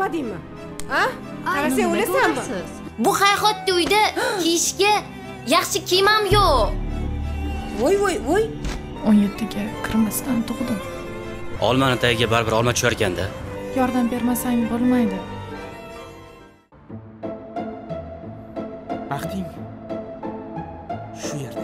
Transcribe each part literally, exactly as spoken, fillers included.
ko'rmadingmi? Ha? Qarasang o'lasanmi? Bu hayhotda uyda kiyishga yaxshi kiyimam yo'q. Voy voy voy. o'n yettiga kirmasdan tug'dim. Olmani tagiga baribir olma tushar ekanda. Yordam bermasang bo'lmaydi. Baxting shu yerda.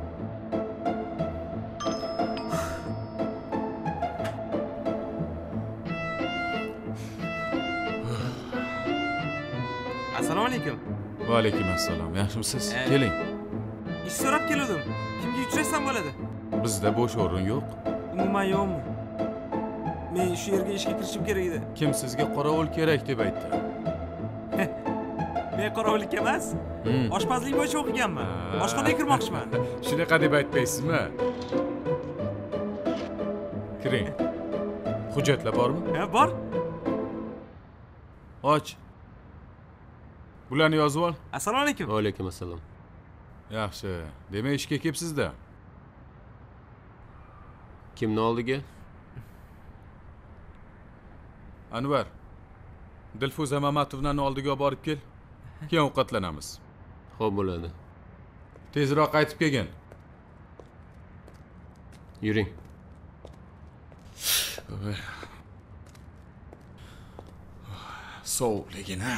Assalomu alaykum. Va alaykum assalom. Yaxshimisiz? Keling. Ish so'rab keldim. Kimga uchrashsam bo'ladi? Bizda bo'sh o'rin yo'q. Umuman yo'qmi? Men shu yerga ishga kirishim kerak edi. Kim sizga qorovul kerak deb aytdi? Men qorovullik emas, oshpazlik bo'yicha o'qiganman. Oshxonaga kirmoqchiman. Shunaqa deb aytmaysizmi? Kiring. Hujjatlar bormi? Ha, bor. Och. Bularni yozib ol. Assalomu alaykum. Va alaykum assalom. Yaxshi. Demak, ishga kelibsiz-da. Kimni oldiga? Anvar. Dilfuza Mamatovnani oldiga borib kel. Keyin ovqatlanamiz. Xo'p bo'ladi. Tezroq qaytib kelgin. Yuring. Sovuqligin ha.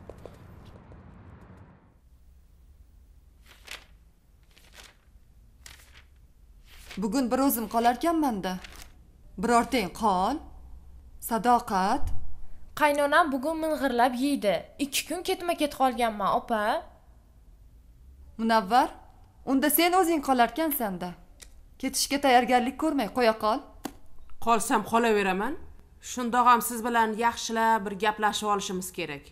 Bugun bir o'zim qolarkanman-da. Birortang qol. Sadoqat. Qaynonam bugun ming'irlab yeydi. ikki kun ketma-ket qolganman, opa. Munavvar, unda sen o'zing qolarkansan-da. Ketishga tayyorgarlik ko'rmay qo'ya qol. Qolsam qolaveraman. Shundoq ham siz bilan yaxshilab bir gaplashib olishimiz kerak.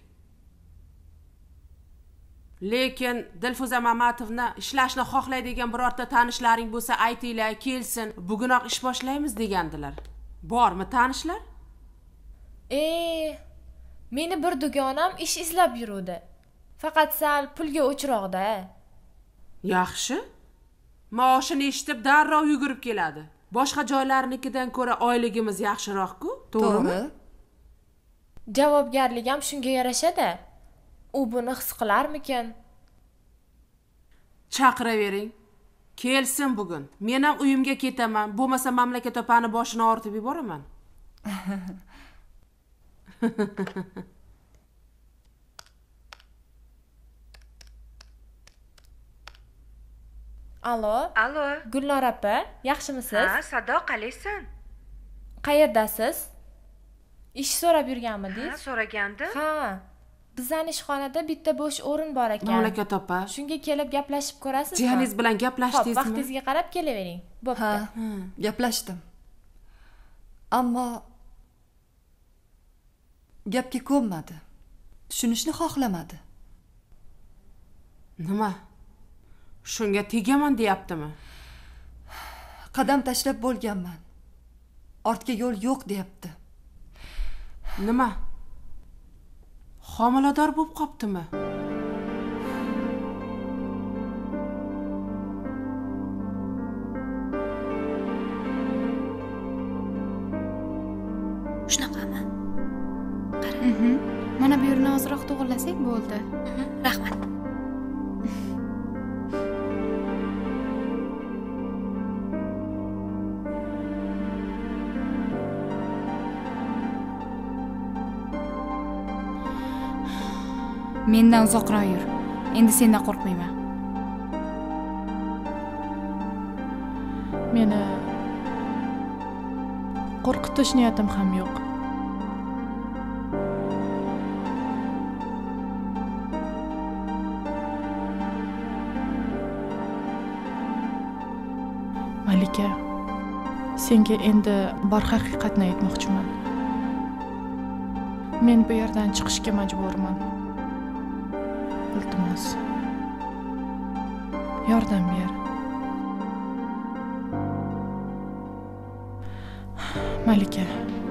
Lekin Dilfuza Mamatovna ishlashni xohlaydigan birorta tanishlaring bo'lsa aytinglar, kelsin. Bugunoq ish boshlaymiz degandilar. Bormi tanishlar? E, meni bir dugonam ish izlab yuruvdi. Faqat sal pulga o'chroqda. Yaxshi. Maoshini eshitib darrov yugurib keladi. Boshqa joylarnikidan ko'ra oyligimiz yaxshiroq-ku, to'g'rimi? Javobgarlik ham shunga yarasha-da. U buni his qilarmikin? Chaqiravering. Kelsin bugun. Men ham uyimga ketaman. Bo'lmasa mamlakat opani boshini ortib yuboraman. Alo. Alo. Gulnor opa, yaxshimisiz? Ha, Sadoq qalaysan? Qayerdasiz? Ish so'rab yurganmidingiz? Ha, so'ragandim. Ha. Bizning ishxonada bitta bo'sh o'rin bor ekan. Mamlakat opa. Shunga kelib gaplashib ko'rasizmi? Jiyaningiz bilan gaplashdingizmi? Xo'p, vaqtingizga qarab kelavering. Bo'pti. Ha, gaplashdim. Ammo gapga ko'nmadi. Tushunishni xohlamadi. Nima? Shunga tegaman deyaptimi? Qadam tashlab bo'lganman. Ortga yo'l yo'q deyapti. Nima? Homilador bo'lib qoptimi? Shunaqami? Qara. Mana bu yerni ozroq to'g'irlasak bo'ldi. Rahmat. Mendan uzoqroq yur. Endi sendan qo'rqmayman. Meni qo'rqitish niyatim ham yo'q. Malika, senga endi bor haqiqatni aytmoqchiman. Men bu yerdan chiqishga majburman. Iltimos, yordam ber. Malika,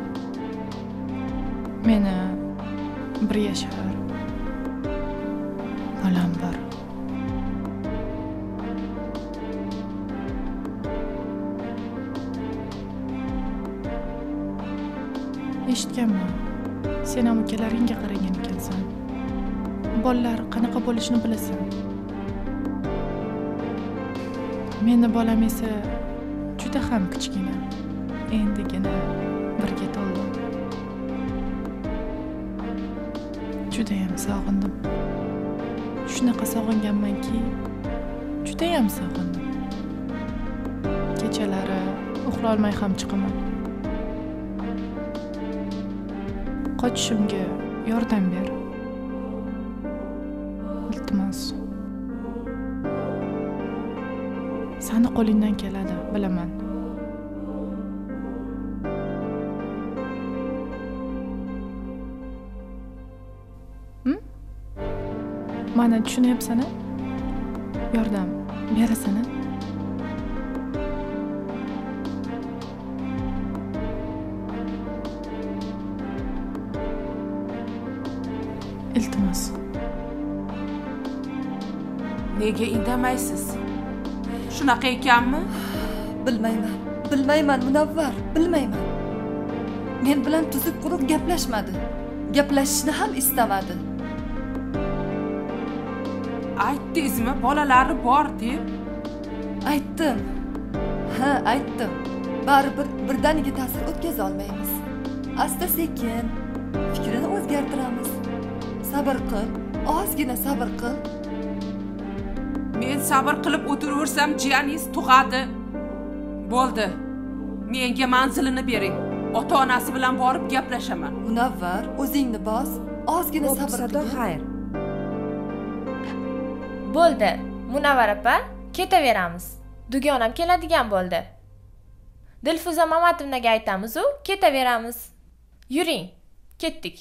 meni bir yashar bolam bor. Eshitganman, sen ham ukalaringga qaragan ekansan. Bolalar qanaqa bo'lishini bilasan. Meni bolam esa juda ham kichkina. Endigina birga to'ldim. Juda ham sog'indim. Shunaqa sog'inganmanki, juda ham sog'indim. Kechalari uxlay olmay ham chiqaman. Qochishimga yordam ber. Iltimos. Sani qo'lingdan keladi, bilaman. Hm? Mana tushunyapsan-a? Yordam berasan-a? Iltimos. Nega indamaysiz? Shunaqa ekanmi? Bilmayman. Bilmayman Munavvar, bilmayman. Men bilan tuzuk quruq gaplashmadi. Gaplashishni ham istamadi. Aytdingizmi, bolalari bor deb? Aytdim. Ha, aytdim. Baribir birdaniga ta'sir o'tkaza olmaymiz. Asta-sekin fikrini o'zgartiramiz. Sabr qil, ozgina sabr qil. Men sabr qilib o'tiraversam, jiyaningiz tug'adi. Bo'ldi. Menga manzilini bering. Ota-onasi bilan borib gaplashaman. Munavvar, o'zingni bos, ozgina sabr qil. Xayr. Bo'ldi. Munavvar opa, ketaveramiz. Dugonam keladigan bo'ldi. Dilfuza Mamatovnaga aytamiz-u, ketaveramiz. Yuring, ketdik.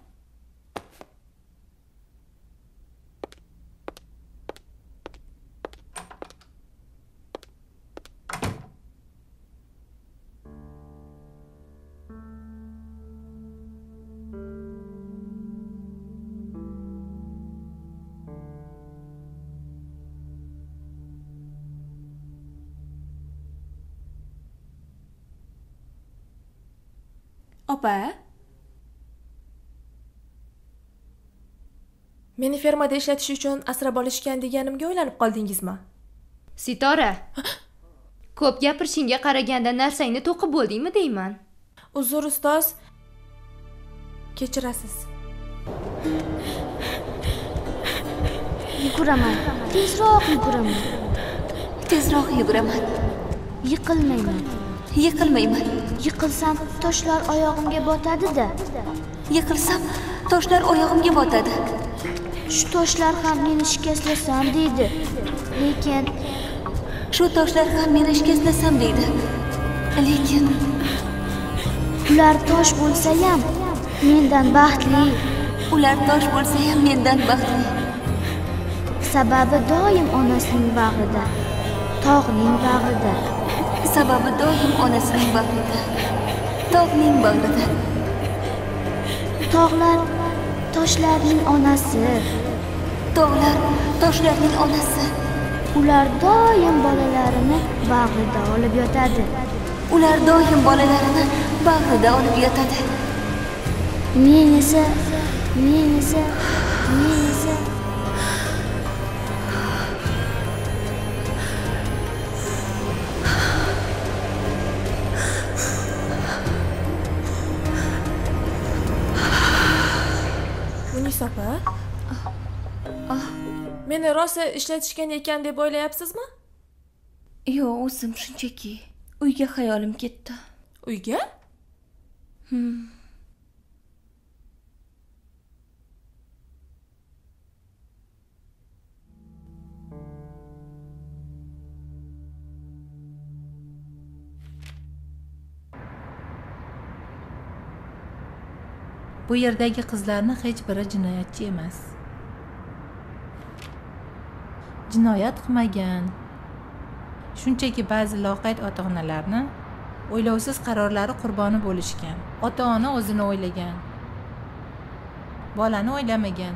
Opa, meni fermada ishlatish uchun asrab olishgan deganimga o'ylanib qoldingizmi? Sitora, ko'p gapirishingga qaraganda narsangni to'qib bo'ldingmi deyman. Uzr ustoz, kechirasiz. Yuguraman, tezroq yuguraman. Tezroq yuguraman. Yiqilmayman. Yiqilmayman. Yiqilsam toshlar oyog'imga botadi-da. Yiqilsam toshlar oyog'imga botadi. Shu toshlar ham meni shikastlasam deydi. Lekin shu toshlar ham meni shikastlasam deydi. Lekin ular tosh bo'lsa ham mendan baxtli. Ular tosh bo'lsa ham mendan baxtli. Sababi doim onasining bag'rida, tog'ning bag'rida. Sababi doim onasining bag'rida, tog'ning bag'rida. Tog'lar toshlarning onasi. Tog'lar toshlarning onasi. Ular doim bolalarini bag'rida olib yotadi. Ular doim bolalarini bag'rida olib yotadi. Men esa, men esa, men esa opa, meni rosa ishlatishgan ekan deb o'ylayapsizmi? Yo'q, o'zim shunchaki uyga xayolim ketdi. Uyga? Hmm. Bu yerdagi qizlarning hech biri jinoyatchi emas. Jinoyat qilmagan. Shunchaki ba'zi loqayd ota-onalarni o'ylovsiz qarorlari qurboni bo'lishgan. Ota-ona o'zini o'ylagan. Bolani o'ylamagan.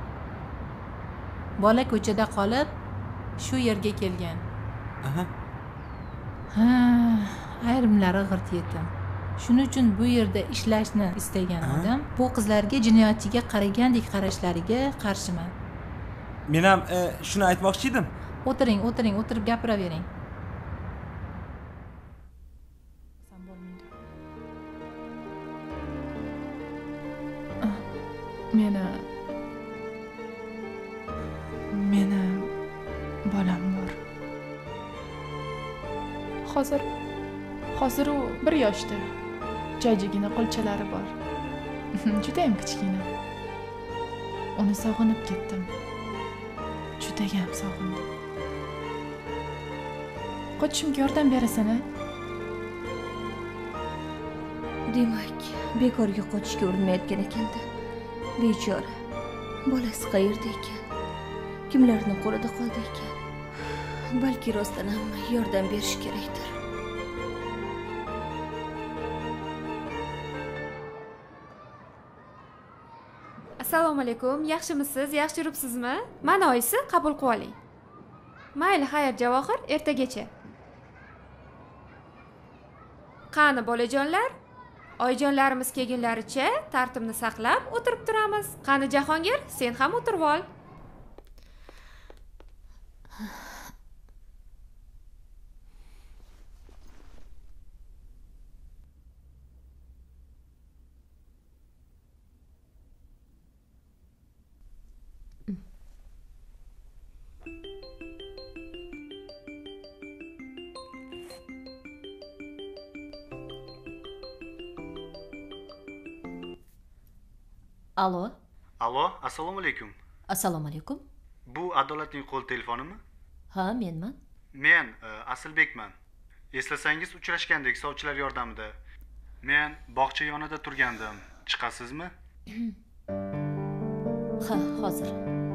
Bola ko'chada qolib, shu yerga kelgan. Aha. Ha, ayrimlari g'irt yetim. Shuning uchun bu yerda ishlashni istagan odam bu qizlarga jinoyatchiga qaragandek qarashlariga qarshiman. Men ham e, shuni aytmoqchi edim. O'tiring, o'tiring, o'tirib gapiravering. Meni meni bolam bor. Hozir hozir u bir yoshda. Jajigina qo'lchalari bor. Juda ham kichkina. Uni sog'inib ketdim. Juda ham sog'indim. Qochishimga yordam berasan-a? Demak, bekorga qochishga urinmayotgan ekanda. Bechora. Bolasi qayerda ekan? Kimlarning qo'lida qoldi ekan? Balki rostdan ham yordam berish kerakdir. Assalomu alaykum. Yaxshimisiz? Yaxshi yuribsizmi? Mana oyisi qabul qilib oling. Mayli, xayr Javohir, ertagacha. Qani bolajonlar? Oyijonlarimiz kelgunlaricha tartibni saqlab o'tirib turamiz. Qani Jahongir, sen ham o'tirib ol. Alo. Alo, assalomu alaykum. Assalomu alaykum. Bu Adolatning qo'l telefonimi? Ha, menman. Men Asilbekman. Eslasangiz uchrashgandik sovchilar yordamida. Men bog'cha yonida turgandim. Chiqasizmi? Ha, hozir.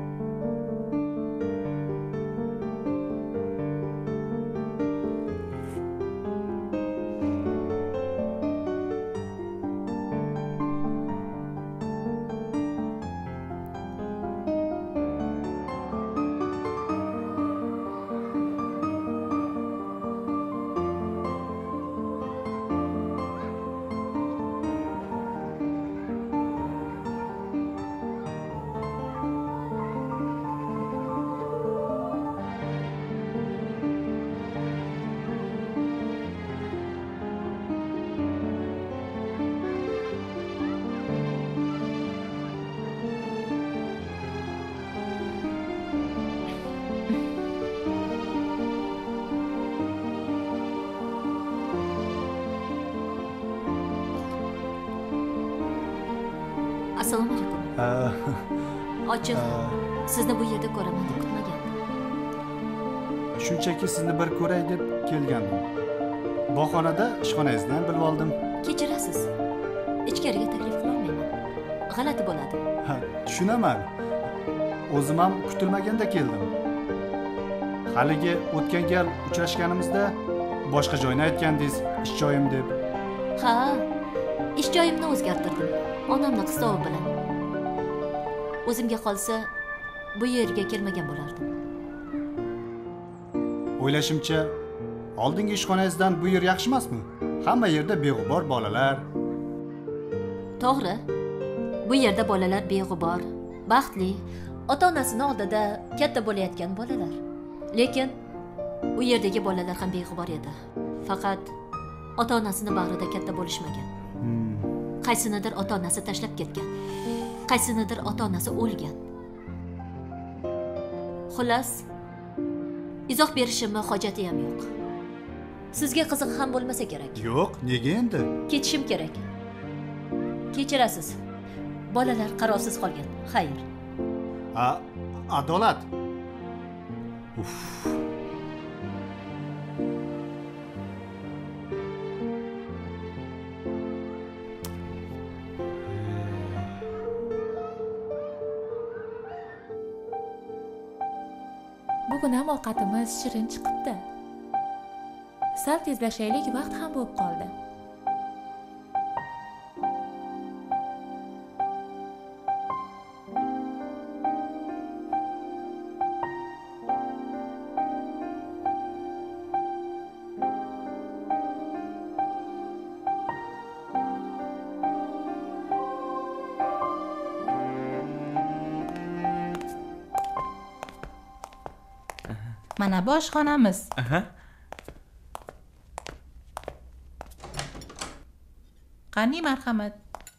Assalomu alaykum. Ochiq. Sizni bu yerda ko'raman deb kutmagandim. Shunchaki sizni bir ko'ray deb kelgandim. Bog'xonada ishxonangizdan bilib oldim. Kechirasiz. Ichkariga taklif qila olmayman. G'alati bo'ladi. Ha, tushunaman. O'zim ham kutilmaganda keldim. Haligi o'tgan gal uchrashganimizda boshqa joyni aytgandingiz, ish joyim deb. Ha, ish joyimni o'zgartirdim. Onamning qistovi bilan. O'zimga qolsa, bu yerga kelmagan bo'lardim. O'ylashimcha, oldingi ishxonangizdan bu yer yaxshi emasmi? Hamma yerda beg'ubor bolalar. To'g'ri. Bu yerda bolalar beg'ubor, baxtli, ota-onasining oldida katta bo'layotgan bolalar. Lekin u yerdagi bolalar ham beg'ubor edi. Faqat ota-onasining bag'rida katta bo'lishmagan. Qaysinidir ota-onasi tashlab ketgan. Qaysinidir ota-onasi o'lgan. Xullas, izoh berishimning hojati ham yo'q. Sizga qiziq ham bo'lmasa kerak. Yo'q, nega endi? Ketishim kerak. Kechirasiz. Bolalar qarovsiz qolgan. Xayr. A, adolat. Uf. Bugun ham ovqatimiz shirin chiqibdi. Sal tezlashaylik, vaqt ham bo'lib qoldi. Mana bu oshxonamiz. Aha. Qani marhamat.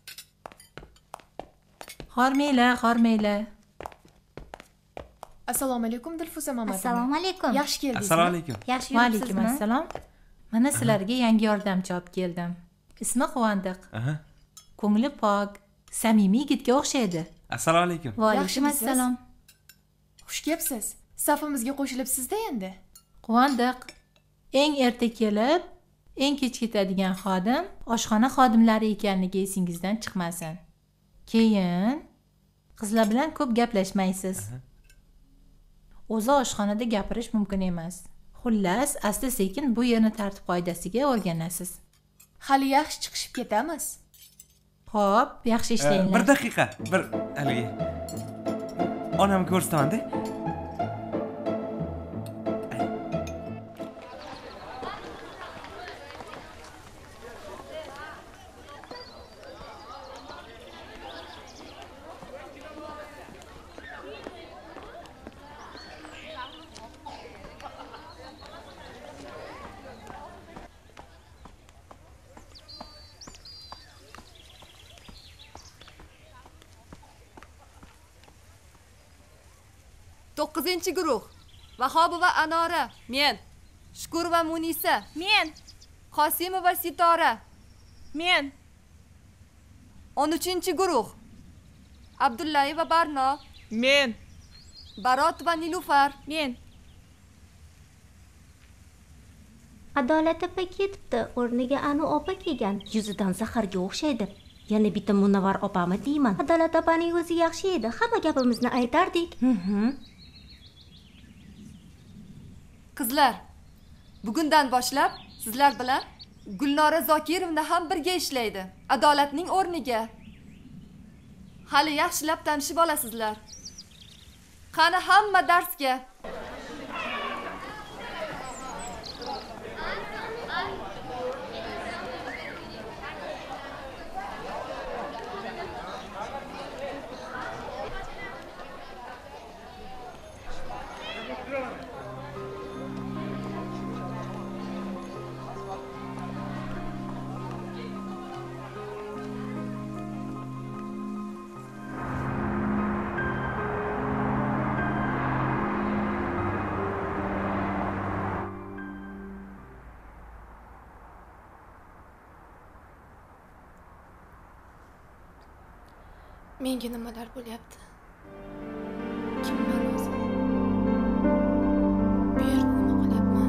Hormanglar, hormanglar. Assalomu alaykum Dilfuza mama. Assalomu alaykum. Yaxshi keldingizmi? Assalomu alaykum. Yaxshi Va alaykum yuribsizmi? assalom. Mana sizlarga yangi yordamchi olib keldim. Ismi Quvondiq. Aha. Ko'ngli pok, samimiy yigitga o'xshaydi. Assalomu alaykum. Va alaykum assalom. Xush kelibsiz. Safimizga qo'shilibsiz-da endi. Quvondiq. Eng erta kelib, eng kech ketadigan xodim oshxona xodimlari ekanligi esingizdan chiqmasin. Keyin qizlar bilan ko'p gaplashmaysiz. O'zi oshxonada gapirish mumkin emas. Xullas, asta-sekin bu yerni tartib qoidasiga o'rganasiz. Hali yaxshi chiqishib ketamiz. Xo'p, yaxshi ishlanglar. Bir daqiqa, bir haligi. Onamni ko'rsataman-da. to'qqizinchi guruh. Vahobova Anora, men. Shukurova Munisa, men. Qosimova Sitora, men. o'n uchinchi guruh. Abdullayeva Barno, men. Barotova Nilufar, men. Adolat opa ketibdi, o'rniga Anu opa kelgan. Yuzidan zaharga o'xshaydi. Yana bitta Munavvar opami deyman. Adolat opaning o'zi yaxshi edi. Hamma gapimizni aytardik. Mhm. Qizlar, bugundan boshlab sizlar bilan Gulnora Zokirovna ham birga ishlaydi. Adolatning o'rniga. Hali yaxshilab tanishib olasizlar. Qani hamma darsga. Menga nimalar bo'lyapti? Kimman o'zi? Bu yerda nima qilyapman?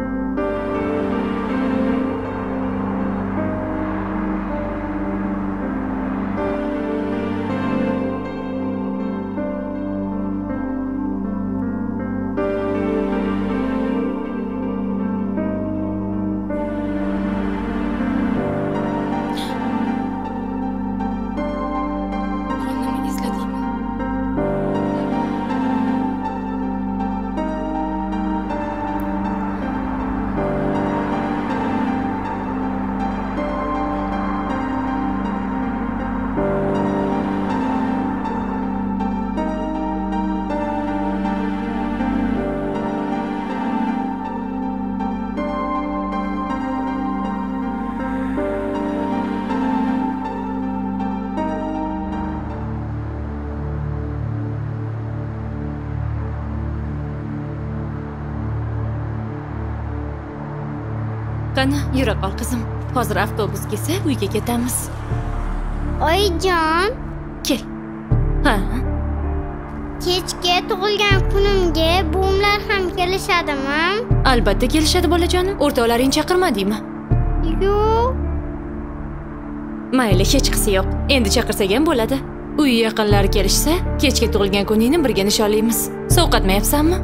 Qani, yura qol qizim. Hozir avtobus kelsa, uyga ketamiz. Oyijon, kel. Ha. Kechga tug'ilgan kunimga buvimlar ham kelishadimi? Albatta kelishadi bolajonim. O'rtoqlaring chaqirmadingmi? Yo'q. Mayli, hech qisi yo'q. Endi chaqirsak ham bo'ladi. Uy yaqinlari kelishsa, kechga tug'ilgan kuningni birga nishonlaymiz. Sovqatmayapsanmi?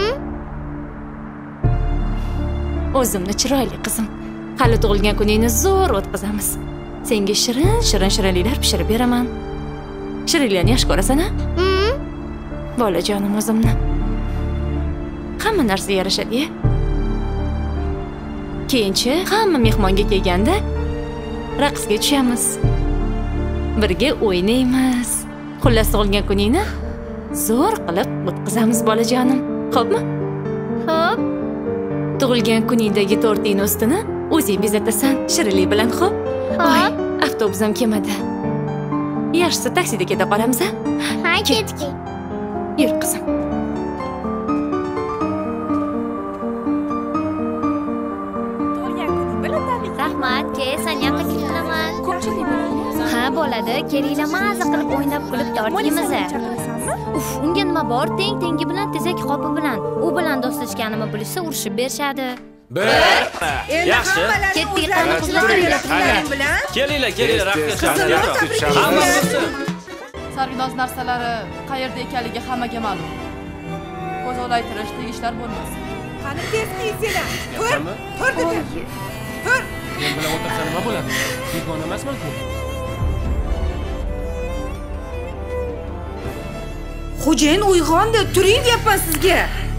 O'zimni chiroyli qizim. Hali tug'ilgan kuningni zo'r o'tkazamiz. Senga shirin, shirin shirinliklar pishirib beraman. Shirinliklarni yaxshi ko'rasan-a? Bolajonim o'zimni. Hamma narsa yarashadi. Keyinchi hamma mehmonga kelganda raqsga tushamiz. Birga o'ynaymiz. Xullas tug'ilgan kuningni zo'r qilib o'tkazamiz bolajonim. Xo'pmi? Xo'p. Tug'ilgan kuningdagi tortning ustini o'zing bezatasan, shirinlik bilan, xo'p? Voy, avtobus ham kelmadi. Yaxshisi taksida keta qolamiz, a? Ha, ketdik. Yur, qizim. Rahmat, ke, seni ham taklif qilaman. Ha, bo'ladi. Kelinglar, maza qilib o'ynab kulib tortimiz. Uf, unga nima bor? Teng-tengi bilan, tezak qopi bilan. U bilan do'stlashganimni bilishsa, urishib berishadi. Bir. Yaxshi. Ketdik, qani qizlar bilan. Kelinglar, kelinglar, rahmat. Hammasi. Sarvinoz narsalari qayerda ekanligi hammaga ma'lum. Ko'z olaytirish, tegishlar bo'lmasin. Qani tez qiysanglar. Tur, tur dedi. Tur. Men bilan o'tirsa nima bo'ladi? Begona emasman-ku. Xo'jayin uyg'ondi, turing deyapman sizga.